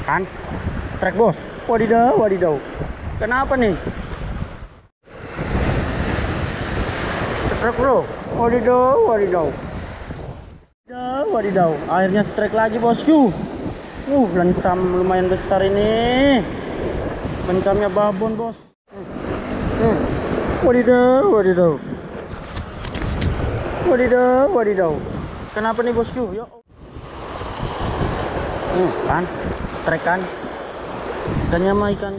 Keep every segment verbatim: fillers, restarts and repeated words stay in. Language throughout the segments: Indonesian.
kan strike bos. Wadidaw wadidaw, kenapa nih strike bro? Wadidaw wadidaw wadidaw wadidaw, akhirnya strike lagi bosku. Uh lencam lumayan besar ini, lencamnya babon bos. hmm. Wadidaw wadidaw wadidaw wadidaw, kenapa nih bosku? Yo, hmm, kan strike kan ikannya mah ikan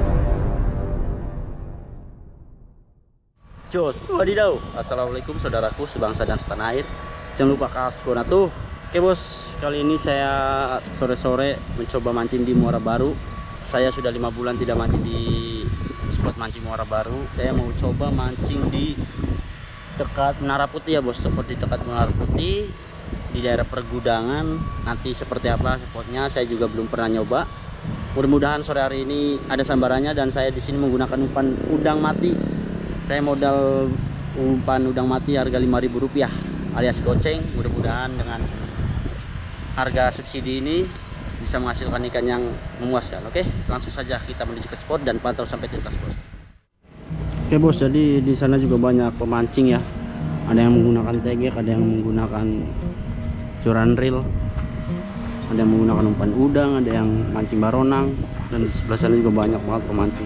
jos. Wadidaw. Assalamualaikum saudaraku sebangsa dan setanah air, jangan lupa kasbon atuh. Oke bos, kali ini saya sore-sore mencoba mancing di Muara Baru. Saya sudah lima bulan tidak mancing di spot mancing Muara Baru. Saya mau coba mancing di dekat Menara Putih ya bos, spot di dekat Menara Putih di daerah pergudangan. Nanti seperti apa spotnya saya juga belum pernah nyoba. Mudah-mudahan sore hari ini ada sambarannya, dan saya di sini menggunakan umpan udang mati. Saya modal umpan udang mati harga lima ribu rupiah alias goceng. Mudah-mudahan dengan harga subsidi ini bisa menghasilkan ikan yang memuaskan. Oke, langsung saja kita menuju ke spot dan pantau sampai tuntas bos. Oke bos, jadi di sana juga banyak pemancing ya. Ada yang menggunakan tegek, ada yang menggunakan joran reel, ada yang menggunakan umpan udang, ada yang mancing baronang, dan di sebelah sana juga banyak banget pemancing.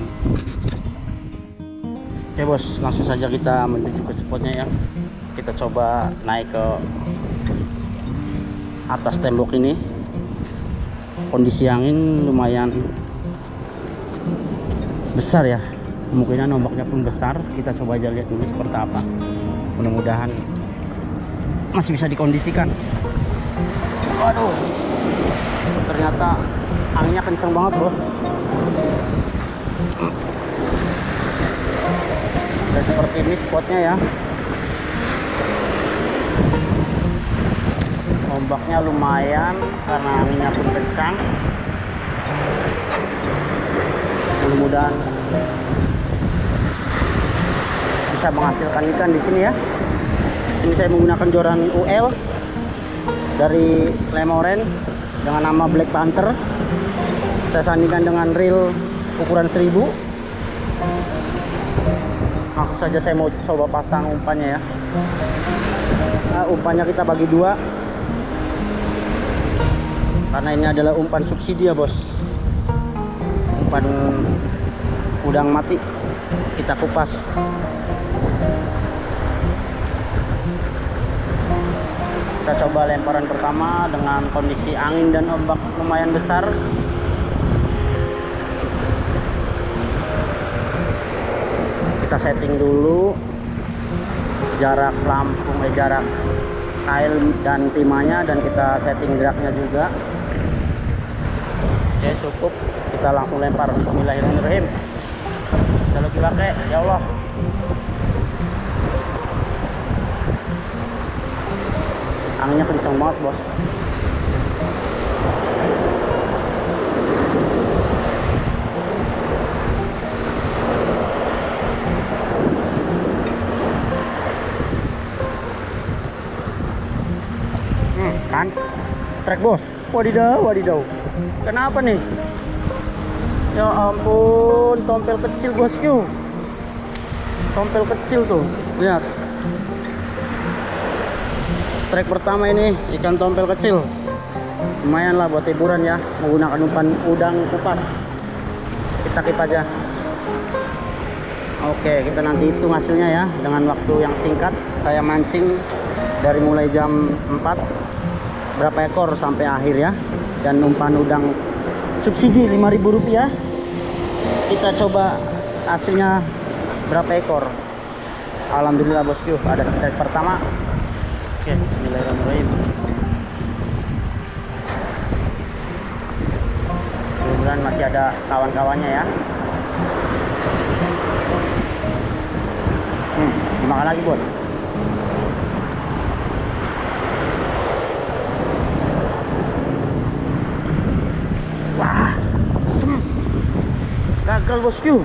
Oke bos, langsung saja kita menuju ke spotnya ya. Kita coba naik ke atas tembok ini. Kondisi angin lumayan besar ya, kemungkinan ombaknya pun besar. Kita coba aja lihat dulu seperti apa. Mudah-mudahan masih bisa dikondisikan. Waduh, ternyata anginnya kenceng banget bos. Dan seperti ini spotnya ya, ombaknya lumayan karena anginnya pun kencang. Mudah-mudahan bisa menghasilkan ikan di sini ya. Ini saya menggunakan joran U L dari Lemoren dengan nama Black Panther. Saya sandingkan dengan reel ukuran seribu. Langsung saja saya mau coba pasang umpannya ya. Nah, umpannya kita bagi dua karena ini adalah umpan subsidi ya bos. Umpan udang mati kita kupas. Kita coba lemparan pertama dengan kondisi angin dan ombak lumayan besar. Kita setting dulu jarak pelampung, eh, jarak kail dan timahnya, dan kita setting geraknya juga. Oke cukup, kita langsung lempar. Bismillahirrahmanirrahim. Kita lagi pakai, ya Allah. Anginnya kencang banget bos. hmm, kan strike bos. Wadidaw wadidaw, kenapa nih? Ya ampun, tompel kecil bosku. Tompel kecil tuh, lihat. Strike pertama ini ikan tompel kecil. Lumayan lah buat hiburan ya, menggunakan umpan udang kupas. Kita keep aja. Oke, kita nanti hitung hasilnya ya dengan waktu yang singkat. Saya mancing dari mulai jam empat, berapa ekor sampai akhir ya. Dan umpan udang subsidi lima ribu rupiah. Kita coba hasilnya berapa ekor. Alhamdulillah bosku, ada strike pertama. Oke, bismillahirrahmanirrahim. Mudah-mudahan masih ada kawan-kawannya ya. Hmm, dimakan lagi bos. Wah, sem, gagal bosku.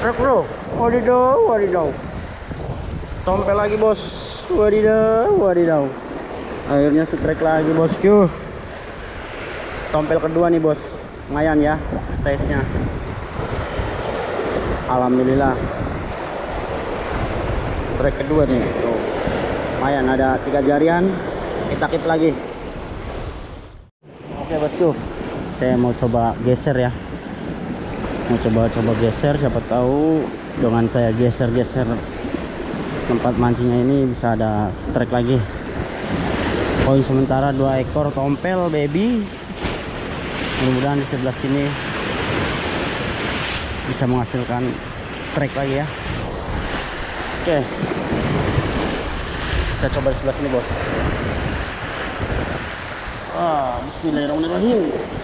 strike bro. Wadidaw, wadidaw. Tompel lagi bos. Wadidaw, wadidaw. Akhirnya strike lagi bosku. Tompel kedua nih bos. Lumayan ya size nya. Alhamdulillah. Strike kedua nih. Tuh. Lumayan ada tiga jarian. Kita keep lagi. Oke bosku. Saya mau coba geser ya. Mau coba-coba geser, siapa tahu dengan saya geser-geser tempat mancingnya ini bisa ada strike lagi. Poin sementara dua ekor tompel baby. Mudah-mudahan di sebelah sini bisa menghasilkan strike lagi ya. Oke, kita coba di sebelah sini bos. Ah, bismillahirrahmanirrahim.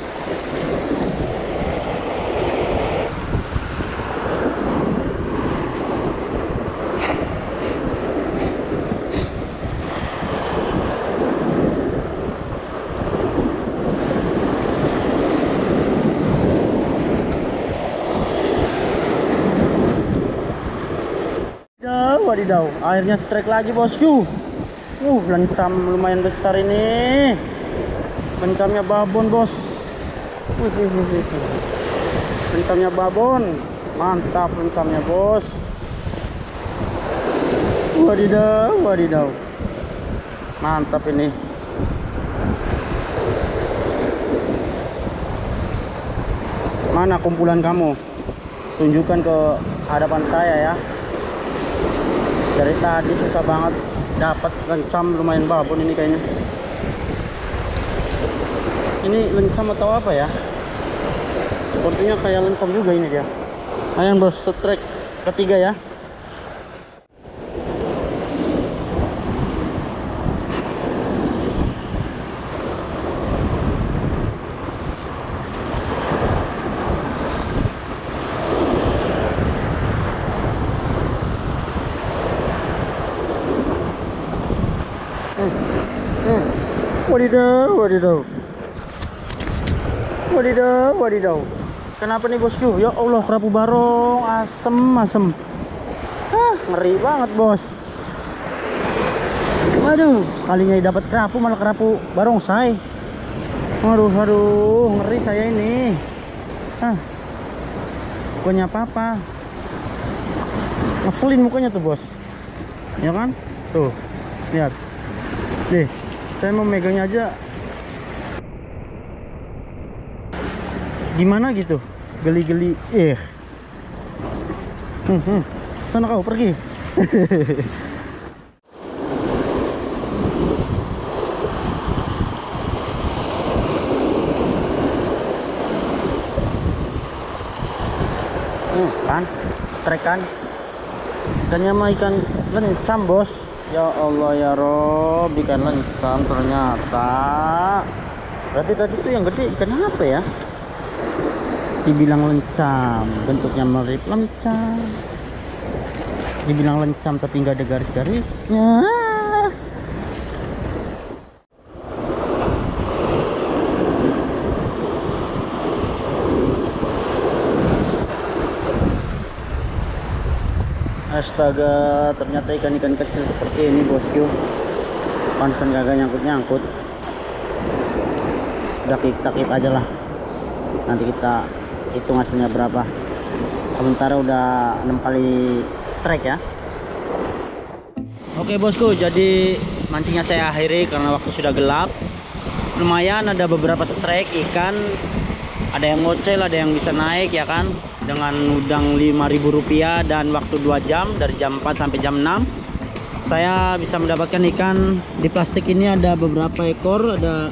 Wadidaw, akhirnya strike lagi bosku. Uh, lencam lumayan besar ini. Lencamnya babon bos. Uh, uh, uh, uh. Lencamnya babon, mantap lencamnya bos. Wadidaw, wadidaw, mantap ini. Mana kumpulan kamu? Tunjukkan ke hadapan saya ya. Dari tadi susah banget dapat lencam lumayan babon ini kayaknya. Ini lencam atau apa ya? Sepertinya kayak lencam juga ini dia. Ayo bos, strike ketiga ya. Wadidaw, wadidaw, wadidaw, wadidaw. Kenapa nih bosku? Ya Allah, kerapu barong, asem, asem. Hah, ngeri banget bos. Waduh, kalinya dapat kerapu malah kerapu barongsai. Aduh, aduh, ngeri saya ini. Hah, bukannya apa-apa. Ngeselin mukanya tuh bos. Ya kan? Tuh, lihat. Nih. Saya mau megangnya aja gimana gitu, geli-geli. Eh, hmm, hmm. Sana kau pergi. hmm, kan, strike kan. Ikannya mah ikan lencam bos. Ya Allah ya Rob, ikan lencam ternyata. Berarti tadi tuh yang gede ikan apa ya? Dibilang lencam, bentuknya mirip lencam. Dibilang lencam tapi nggak ada garis-garisnya. Astaga, ternyata ikan-ikan kecil seperti ini bosku. Pantesan kagak nyangkut-nyangkut. Udah kita keep aja lah. Nanti kita hitung hasilnya berapa. Sementara udah enam kali strike ya. Oke bosku, jadi mancingnya saya akhiri karena waktu sudah gelap. Lumayan ada beberapa strike ikan. Ada yang ngocel, ada yang bisa naik ya kan, dengan udang lima ribu rupiah dan waktu dua jam dari jam empat sampai jam enam. Saya bisa mendapatkan ikan di plastik ini ada beberapa ekor, ada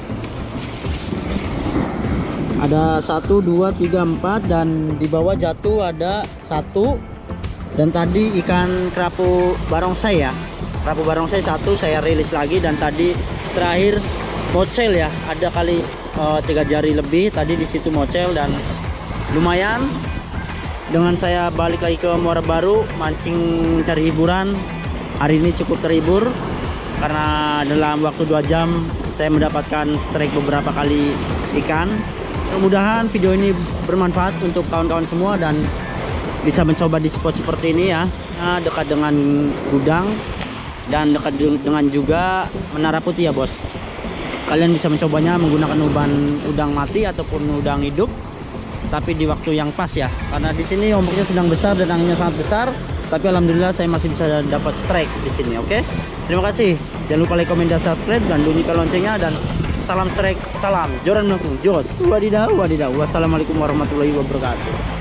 ada satu, dua, tiga, empat dan di bawah jatuh ada satu. Dan tadi ikan kerapu barongsai ya. Kerapu barongsai satu saya rilis lagi dan tadi terakhir mocel ya, ada kali uh, tiga jari lebih tadi di situ mocel dan lumayan. Dengan saya balik lagi ke Muara Baru mancing cari hiburan, hari ini cukup terhibur karena dalam waktu dua jam saya mendapatkan strike beberapa kali ikan. Mudah-mudahan video ini bermanfaat untuk kawan-kawan semua dan bisa mencoba di spot seperti ini ya. Nah, dekat dengan gudang dan dekat dengan juga Menara Putih ya bos. Kalian bisa mencobanya menggunakan umpan udang mati ataupun udang hidup, tapi di waktu yang pas ya, karena di sini ombaknya sedang besar dan anginnya sangat besar. Tapi alhamdulillah saya masih bisa dapat strike di sini. Oke, terima kasih. Jangan lupa like, komen, dan subscribe, dan bunyikan loncengnya. Dan salam strike, salam joran melengkung jos. Wadidaw, wadidaw. Wassalamualaikum warahmatullahi wabarakatuh.